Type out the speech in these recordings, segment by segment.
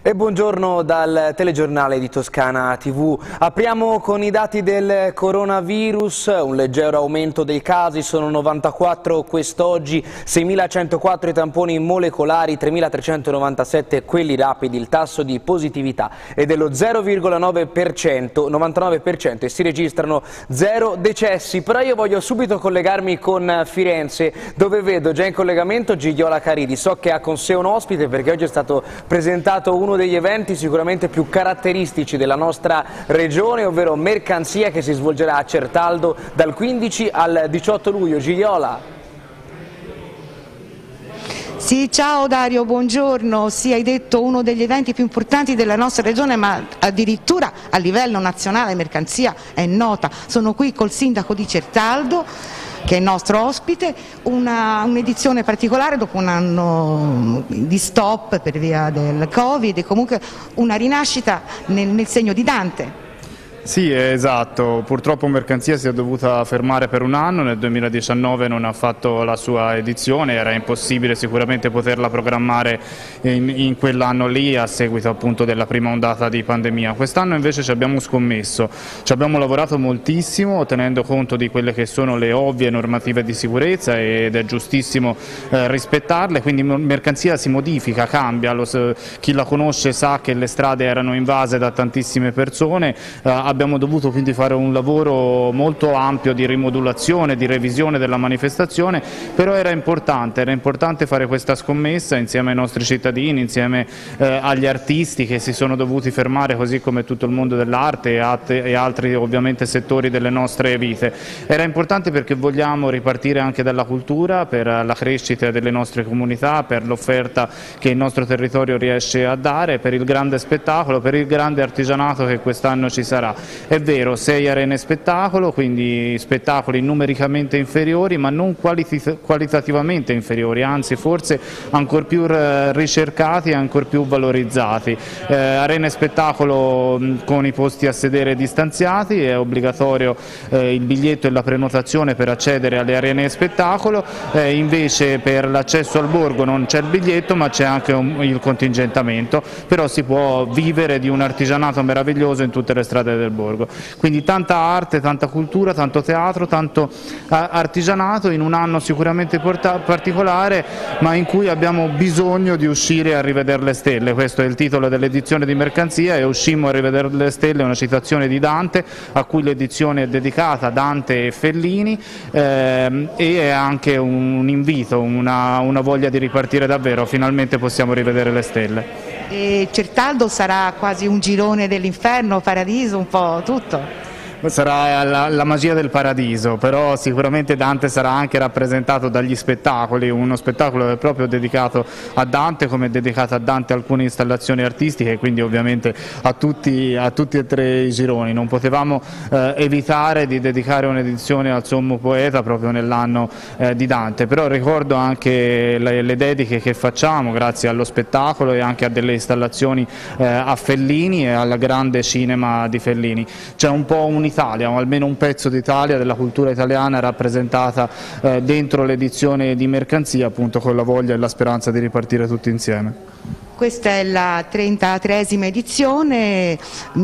E buongiorno dal telegiornale di Toscana TV. Apriamo con i dati del coronavirus, un leggero aumento dei casi, sono 94 quest'oggi, 6.104 i tamponi molecolari, 3.397 quelli rapidi, il tasso di positività è dello 0,9%, 99% e si registrano 0 decessi. Però io voglio subito collegarmi con Firenze, dove vedo già in collegamento Gigliola Caridi. So che ha con sé un ospite perché oggi è stato presentato uno degli eventi sicuramente più caratteristici della nostra regione, ovvero Mercanzia, che si svolgerà a Certaldo dal 15 al 18 luglio. Gigliola. Sì, ciao Dario, buongiorno. Sì, hai detto uno degli eventi più importanti della nostra regione, ma addirittura a livello nazionale Mercanzia è nota. Sono qui col sindaco di Certaldo, che è il nostro ospite, un'edizione particolare dopo un anno di stop per via del Covid e comunque una rinascita nel segno di Dante. Sì, esatto, purtroppo Mercanzia si è dovuta fermare per un anno, nel 2019 non ha fatto la sua edizione, era impossibile sicuramente poterla programmare in quell'anno lì a seguito appunto della prima ondata di pandemia. Quest'anno invece ci abbiamo scommesso, ci abbiamo lavorato moltissimo tenendo conto di quelle che sono le ovvie normative di sicurezza ed è giustissimo rispettarle, quindi Mercanzia si modifica, cambia, chi la conosce sa che le strade erano invase da tantissime persone. Abbiamo dovuto quindi fare un lavoro molto ampio di rimodulazione, di revisione della manifestazione, però era importante fare questa scommessa insieme ai nostri cittadini, insieme agli artisti che si sono dovuti fermare, così come tutto il mondo dell'arte e altri ovviamente settori delle nostre vite. Era importante perché vogliamo ripartire anche dalla cultura per la crescita delle nostre comunità, per l'offerta che il nostro territorio riesce a dare, per il grande spettacolo, per il grande artigianato che quest'anno ci sarà. È vero, 6 arene spettacolo, quindi spettacoli numericamente inferiori ma non qualitativamente inferiori, anzi forse ancor più ricercati e ancor più valorizzati. Arene spettacolo con i posti a sedere distanziati, è obbligatorio il biglietto e la prenotazione per accedere alle arene spettacolo, invece per l'accesso al borgo non c'è il biglietto ma c'è anche il contingentamento, però si può vivere di un artigianato meraviglioso in tutte le strade del borgo. Quindi tanta arte, tanta cultura, tanto teatro, tanto artigianato in un anno sicuramente particolare, ma in cui abbiamo bisogno di uscire a rivedere le stelle. Questo è il titolo dell'edizione di Mercanzia, e uscimmo a rivedere le stelle, una citazione di Dante a cui l'edizione è dedicata, Dante e Fellini, e è anche un invito, una voglia di ripartire davvero. Finalmente possiamo rivedere le stelle. E Certaldo sarà quasi un girone dell'inferno, paradiso, un po' tutto. Sarà la magia del paradiso, però sicuramente Dante sarà anche rappresentato dagli spettacoli, uno spettacolo è proprio dedicato a Dante, come è dedicato a Dante alcune installazioni artistiche, quindi ovviamente a tutti e tre i gironi. Non potevamo evitare di dedicare un'edizione al sommo poeta proprio nell'anno di Dante, però ricordo anche le dediche che facciamo grazie allo spettacolo e anche a delle installazioni a Fellini e al grande cinema di Fellini. C'è un po' un'Italia, o almeno un pezzo d'Italia, della cultura italiana rappresentata dentro l'edizione di Mercanzia, appunto con la voglia e la speranza di ripartire tutti insieme. Questa è la 33esima edizione,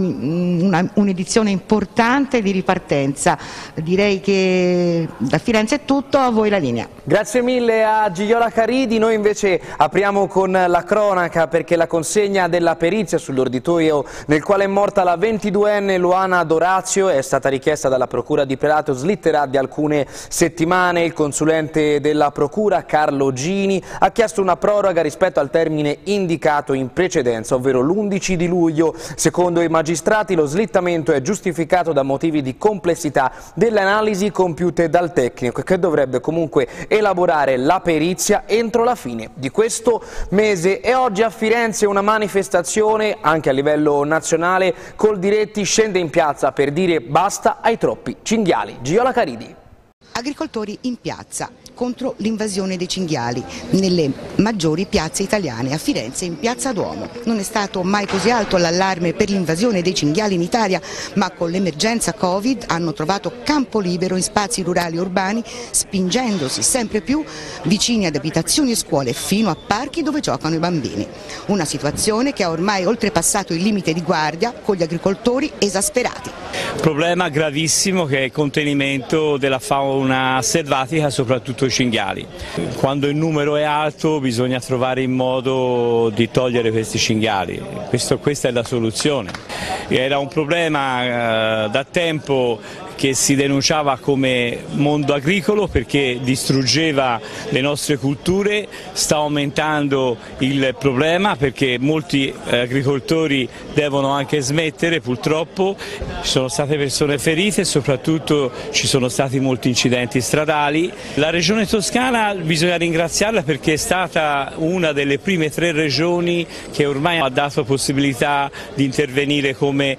un'edizione importante di ripartenza. Direi che da Firenze è tutto, a voi la linea. Grazie mille a Gigliola Caridi. Noi invece apriamo con la cronaca, perché la consegna della perizia sull'orditoio nel quale è morta la 22enne Luana Dorazio è stata richiesta dalla Procura di Prato, slitterà di alcune settimane. Il consulente della Procura, Carlo Gini, ha chiesto una proroga rispetto al termine indicato in precedenza, ovvero l'11 di luglio. Secondo i magistrati lo slittamento è giustificato da motivi di complessità delle analisi compiute dal tecnico, che dovrebbe comunque elaborare la perizia entro la fine di questo mese. E oggi a Firenze una manifestazione anche a livello nazionale. Coldiretti scende in piazza per dire basta ai troppi cinghiali. Gigliola Caridi. Agricoltori in piazza. contro l'invasione dei cinghiali nelle maggiori piazze italiane, a Firenze in Piazza Duomo. Non è stato mai così alto l'allarme per l'invasione dei cinghiali in Italia, ma con l'emergenza Covid hanno trovato campo libero in spazi rurali e urbani, spingendosi sempre più vicini ad abitazioni e scuole, fino a parchi dove giocano i bambini. Una situazione che ha ormai oltrepassato il limite di guardia, con gli agricoltori esasperati. Problema gravissimo che è il contenimento della fauna selvatica, soprattutto i cinghiali. Quando il numero è alto bisogna trovare il modo di togliere questi cinghiali, questa è la soluzione. Era un problema da tempo che si denunciava come mondo agricolo perché distruggeva le nostre culture, sta aumentando il problema perché molti agricoltori devono anche smettere purtroppo, ci sono state persone ferite e soprattutto ci sono stati molti incidenti stradali. La Regione Toscana bisogna ringraziarla perché è stata una delle prime 3 regioni che ormai ha dato possibilità di intervenire come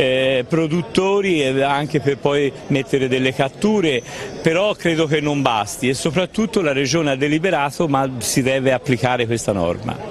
produttori e anche per poi mettere delle catture, però credo che non basti e soprattutto la Regione ha deliberato, ma si deve applicare questa norma.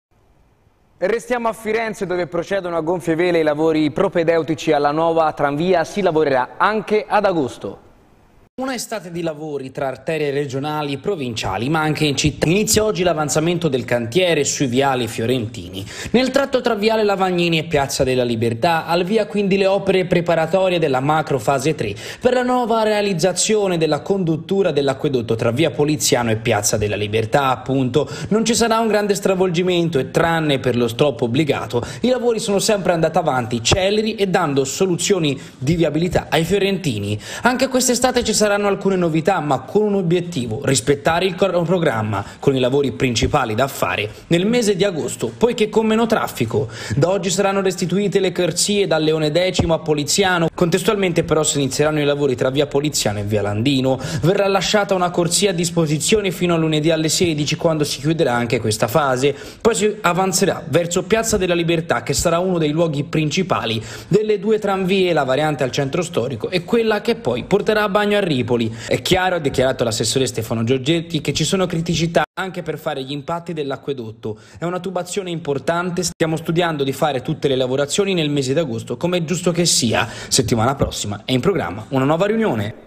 Restiamo a Firenze dove procedono a gonfie vele i lavori propedeutici alla nuova tranvia, si lavorerà anche ad agosto. Una estate di lavori tra arterie regionali e provinciali, ma anche in città. Inizia oggi l'avanzamento del cantiere sui viali fiorentini. Nel tratto tra Viale Lavagnini e Piazza della Libertà, al via quindi le opere preparatorie della macro fase 3 per la nuova realizzazione della conduttura dell'acquedotto tra via Poliziano e Piazza della Libertà. Appunto, non ci sarà un grande stravolgimento e tranne per lo stop obbligato, i lavori sono sempre andati avanti celeri e dando soluzioni di viabilità ai fiorentini. Anche quest'estate ci saranno alcune novità, ma con un obiettivo: rispettare il cronoprogramma con i lavori principali da fare nel mese di agosto, poiché con meno traffico. Da oggi saranno restituite le corsie dal Leone X a Poliziano, contestualmente però si inizieranno i lavori tra via Poliziano e via Landino. Verrà lasciata una corsia a disposizione fino a lunedì alle 16, quando si chiuderà anche questa fase. Poi si avanzerà verso Piazza della Libertà, che sarà uno dei luoghi principali delle 2 tranvie, la variante al centro storico e quella che poi porterà a Bagno a Ripoli. È chiaro, ha dichiarato l'assessore Stefano Giorgetti, che ci sono criticità anche per fare gli impatti dell'acquedotto. È una tubazione importante, stiamo studiando di fare tutte le lavorazioni nel mese d'agosto, come è giusto che sia. Settimana prossima è in programma una nuova riunione.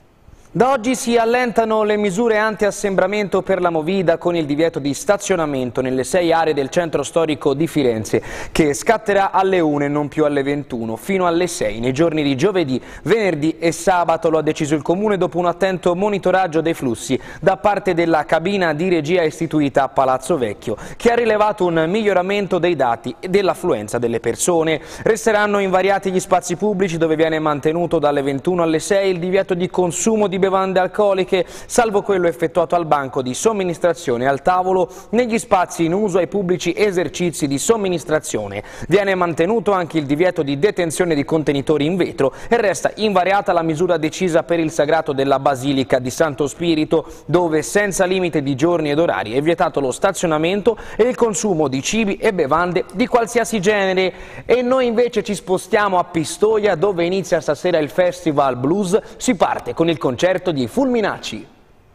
Da oggi si allentano le misure anti-assembramento per la Movida con il divieto di stazionamento nelle 6 aree del centro storico di Firenze, che scatterà alle 1 e non più alle 21, fino alle 6 nei giorni di giovedì, venerdì e sabato. Lo ha deciso il Comune dopo un attento monitoraggio dei flussi da parte della cabina di regia istituita a Palazzo Vecchio, che ha rilevato un miglioramento dei dati e dell'affluenza delle persone. Resteranno invariati gli spazi pubblici, dove viene mantenuto dalle 21 alle 6 il divieto di consumo di bevande alcoliche, salvo quello effettuato al banco di somministrazione e al tavolo negli spazi in uso ai pubblici esercizi di somministrazione. Viene mantenuto anche il divieto di detenzione di contenitori in vetro e resta invariata la misura decisa per il sagrato della Basilica di Santo Spirito, dove senza limite di giorni ed orari è vietato lo stazionamento e il consumo di cibi e bevande di qualsiasi genere. E noi invece ci spostiamo a Pistoia, dove inizia stasera il Festival Blues. Si parte con il concerto di Fulminacci.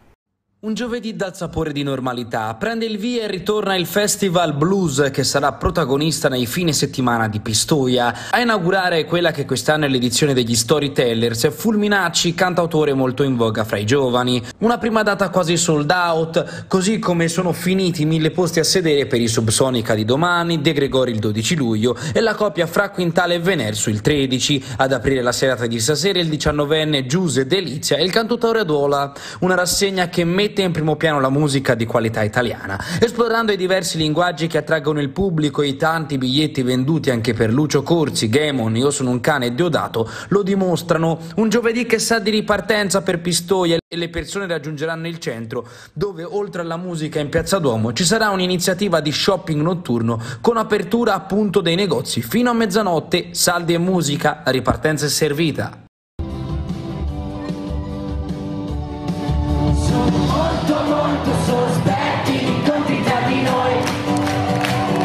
Un giovedì dal sapore di normalità, prende il via e ritorna il Festival Blues, che sarà protagonista nei fine settimana di Pistoia. A inaugurare quella che quest'anno è l'edizione degli Storytellers, Fulminacci, cantautore molto in voga fra i giovani. Una prima data quasi sold out, così come sono finiti 1000 posti a sedere per i Subsonica di domani, De Gregori il 12 luglio e la coppia fra Quintale e Venersu il 13. Ad aprire la serata di stasera il 19enne Giuse Delizia e il cantautore Adola. Una rassegna che mette in primo piano la musica di qualità italiana, esplorando i diversi linguaggi che attraggono il pubblico. E i tanti biglietti venduti anche per Lucio Corsi, Gamon, Io sono un cane e Deodato lo dimostrano. Un giovedì che sa di ripartenza per Pistoia, e le persone raggiungeranno il centro, dove oltre alla musica in Piazza Duomo ci sarà un'iniziativa di shopping notturno con apertura appunto dei negozi fino a mezzanotte. Saldi e musica, la ripartenza è servita. Molto sospetti incontri tra di noi.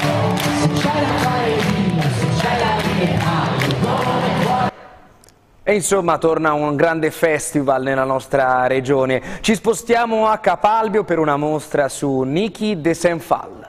Se c'è la farina, se c'è la mia. E insomma torna un grande festival nella nostra regione. Ci spostiamo a Capalbio per una mostra su Niki de Saint-Phalle.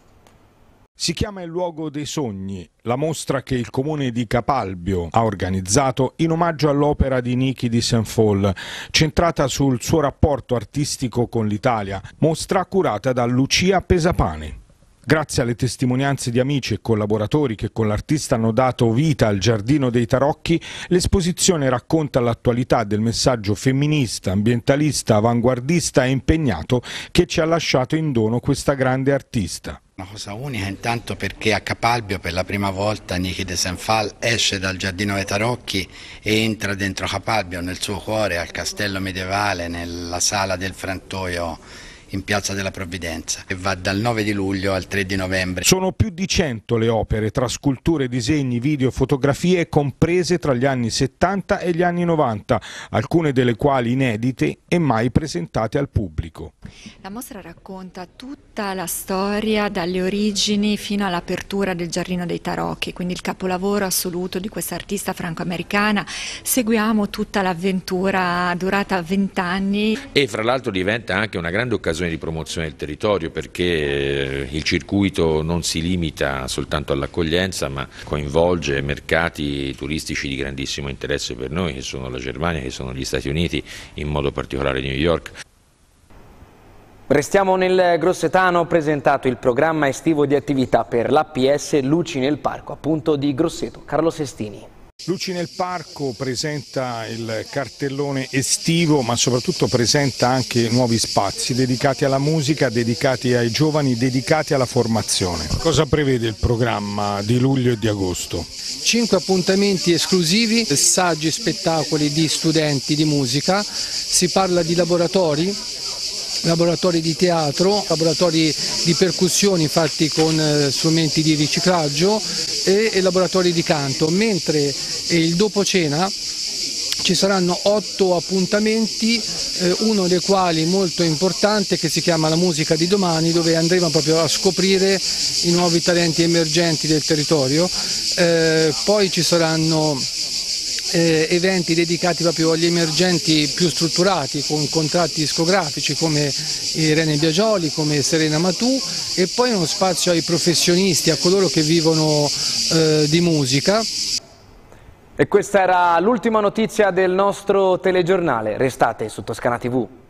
Si chiama Il luogo dei sogni, la mostra che il comune di Capalbio ha organizzato in omaggio all'opera di Niki de Saint-Phalle, centrata sul suo rapporto artistico con l'Italia, mostra curata da Lucia Pesapane. Grazie alle testimonianze di amici e collaboratori che con l'artista hanno dato vita al Giardino dei Tarocchi, l'esposizione racconta l'attualità del messaggio femminista, ambientalista, avanguardista e impegnato che ci ha lasciato in dono questa grande artista. Una cosa unica intanto perché a Capalbio per la prima volta Niki de Saint-Phalle esce dal Giardino dei Tarocchi e entra dentro Capalbio, nel suo cuore, al castello medievale, nella sala del Frantoio in Piazza della Provvidenza, e va dal 9 di luglio al 3 di novembre. Sono più di 100 le opere, tra sculture, disegni, video, fotografie, comprese tra gli anni 70 e gli anni 90, alcune delle quali inedite e mai presentate al pubblico. La mostra racconta tutta la storia dalle origini fino all'apertura del Giardino dei Tarocchi, quindi il capolavoro assoluto di questa artista franco-americana. Seguiamo tutta l'avventura durata 20 anni. E fra l'altro diventa anche una grande occasione di promozione del territorio, perché il circuito non si limita soltanto all'accoglienza, ma coinvolge mercati turistici di grandissimo interesse per noi, che sono la Germania, che sono gli Stati Uniti, in modo particolare New York. Restiamo nel Grossetano, presentato il programma estivo di attività per l'APS Luci nel Parco, appunto di Grosseto. Carlo Sestini. Luci nel Parco presenta il cartellone estivo, ma soprattutto presenta anche nuovi spazi dedicati alla musica, dedicati ai giovani, dedicati alla formazione. Cosa prevede il programma di luglio e di agosto? 5 appuntamenti esclusivi, saggi e spettacoli di studenti di musica, si parla di laboratori di teatro, laboratori di percussioni fatti con strumenti di riciclaggio e laboratori di canto, mentre il dopo cena ci saranno 8 appuntamenti, uno dei quali molto importante che si chiama La musica di domani, dove andremo proprio a scoprire i nuovi talenti emergenti del territorio. Poi ci saranno eventi dedicati proprio agli emergenti più strutturati, con contratti discografici come Irene Biagioli, come Serena Matù, e poi uno spazio ai professionisti, a coloro che vivono di musica. E questa era l'ultima notizia del nostro telegiornale. Restate su Toscana TV.